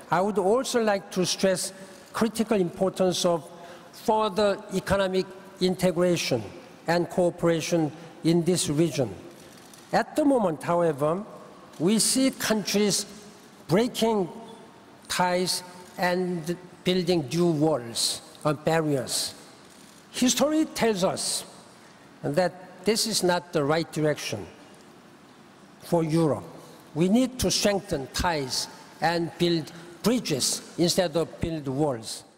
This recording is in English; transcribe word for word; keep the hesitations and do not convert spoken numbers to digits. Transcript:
I would also like to stress critical importance of further economic integration and cooperation in this region. At the moment, however, we see countries breaking ties and building new walls or barriers. History tells us that this is not the right direction for Europe. We need to strengthen ties and build bridges instead of build walls.